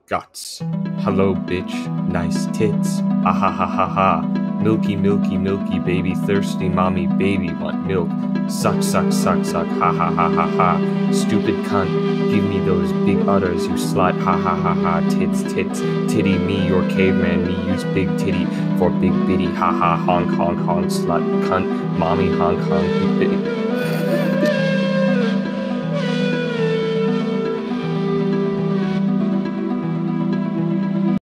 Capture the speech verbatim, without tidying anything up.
guts. Hello, bitch, nice tits. Ah ha ha ha ha. Milky, milky, milky, baby, thirsty mommy, baby, want milk. Suck, suck, suck, suck, ha ha ha ha ha. Stupid cunt, give me those big udders, you slut, ha ha ha ha. Tits, tits, titty, me, your caveman, me, use big titty for big bitty, ha ha, honk, honk, honk, slut, cunt, mommy, honk, honk, bit